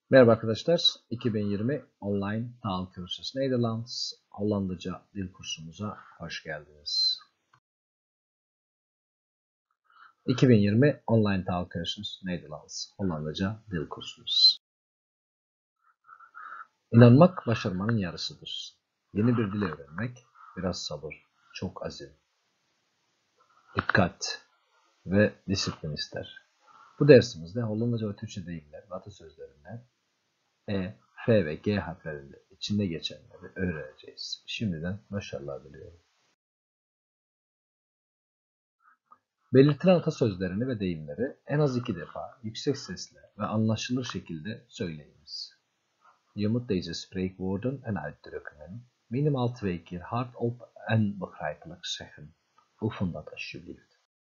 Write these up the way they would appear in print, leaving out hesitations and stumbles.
Merhaba arkadaşlar, 2020 online taalkursus Nederlands Hollandaca dil kursumuza hoş geldiniz. 2020 online taalkursus Nederlands Hollandaca dil kursumuz. İnanmak başarmanın yarısıdır. Yeni bir dil öğrenmek biraz sabır, çok azim, dikkat ve disiplin ister. Bu dersimizde Hollandaca ve Türkçe deyimler ve atasözlerinden E, F ve G harflerinde içinde geçenleri öğreneceğiz. Şimdiden başarılar diliyorum. Belirtilen atasözlerini ve deyimleri en az 2 defa yüksek sesle ve anlaşılır şekilde söyleyiniz. Je moet deze spreekwoorden en uitdrukkingen minimaal 2 keer hardop en begrijpelijk zeggen. Oefen dat alsjeblieft.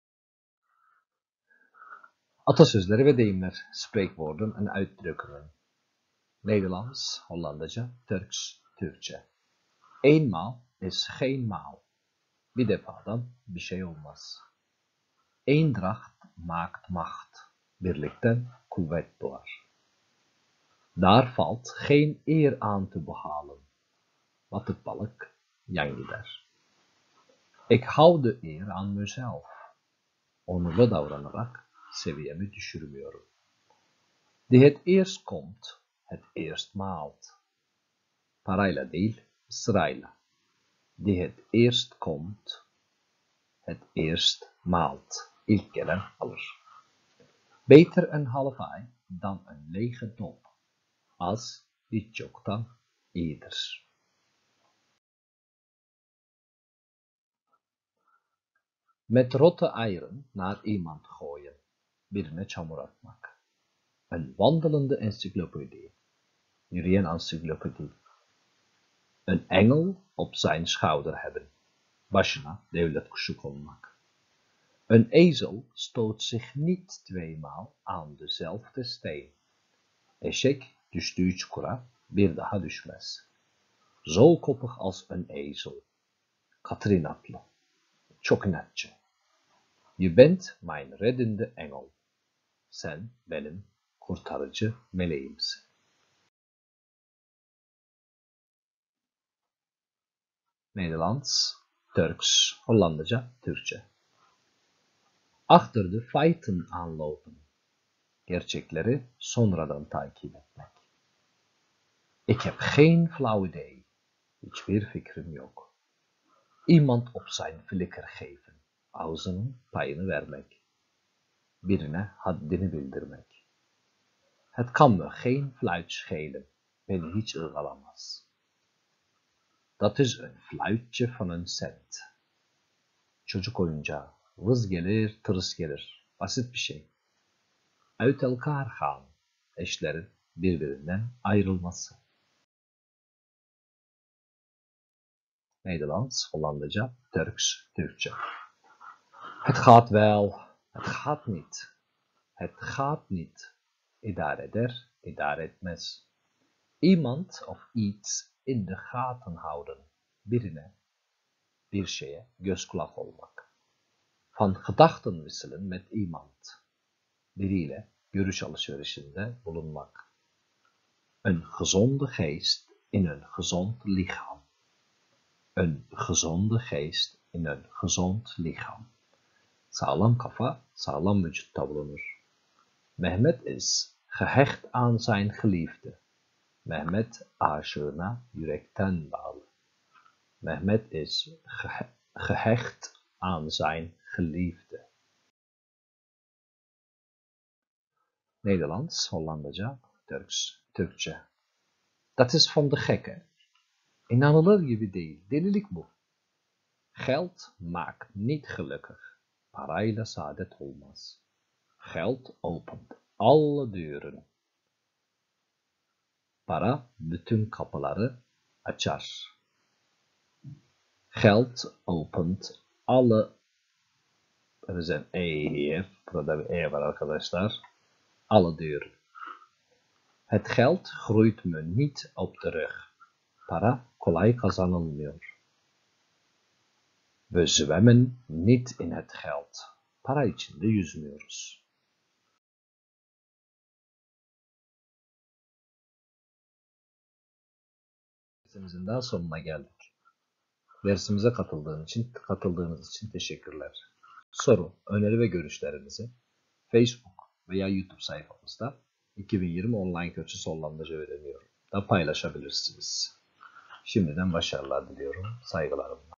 Atasözleri ve deyimler, spreekwoorden en uitdrukkingen. Nederlands, Hollandaca, Turks, Türkçe. Eenmaal is geen maal. Bir defadan bir şey olmaz. Eendracht maakt macht. Birlikten kuvvet doğar. Daar valt geen eer aan te behalen. Batık balık yan gider. Ik hou de eer aan mezelf. Onurlu davranarak seviyemi düşürmüyorum. Die het eerst komt, het eerst maalt. Parayla değil, sırayla. Die het eerst komt, het eerst maalt. İlk gelen alır. Beter een half ei dan een lege dop. Az hiç yoktan iyidir. Met rotte eieren naar iemand gooien. Birine çamur atmak. Een wandelende encyclopedie. Yürüyen ansiklopedie. Een engel op zijn schouder hebben. Başına devlet kuşu konmak. Een ezel stoot zich niet tweemaal aan dezelfde steen. Eşek düştüğü çukura bir daha düşmez. Zo koppig als een ezel. Katır inatlı. Çok inatçı. Je bent mijn reddende engel. Sen benim kurtarıcı meleğimsin. Nederlands, Turks, Hollandaca, Türkçe. Achter de feiten aanlopen. Gerçekleri sonradan takip etmek. Ik heb geen flauw idee. Hiçbir fikrim yok. Iemand op zijn flikker geven. Ağzının payını vermek. Birine haddini bildirmek. Het kan me geen fluit schelen. Beni hiç ırgalamaz. Dat is een fluitje van een cent. Çocuk oyuncağı. Vız gelir, tırıs gelir. Basit bir şey. Uit elkaar gaan. Eşlerin birbirinden ayrılması. Nederlands, Hollandaca, Turks, Türkçe. Het gaat wel. Het gaat niet. Het gaat niet. İdare eder, idare etmez. Iemand of iets in de gaten houden. Birine, bir şeye göz kulak olmak. Van gedachten wisselen met iemand. Biriyle görüş alışverişinde bulunmak. Een gezonde geest in een gezond lichaam. Een gezonde geest in een gezond lichaam. Sağlam kafa, sağlam vücutta bulunur. Mehmet is gehecht aan zijn geliefde. Mehmet aşığına yürekten bağlı. Mehmet is gehecht aan zijn geliefde. Nederlands, Hollandaca, Turks, Türkçe. Dat is van de gekke. İnanılır gibi değil, delilik bu. Geld maakt niet gelukkig. Parayla saadet olmaz. Geld opent alle deuren. Para bütün kapıları açar. Geld opent alle... Er is een E hier. Burada bir E var arkadaşlar. Alle deuren. Het geld groeit me niet op de rug. Para kolay kazanılmıyor. We zwemmen niet in het geld. Para içinde yüzmüyoruz. Dersimizin daha sonuna geldik. Dersimize katıldığınız için teşekkürler. Soru, öneri ve görüşlerinizi Facebook veya YouTube sayfamızda 2020 online kötü Hollandaca öğreniyorum da paylaşabilirsiniz. Şimdiden başarılar diliyorum. Saygılarımla.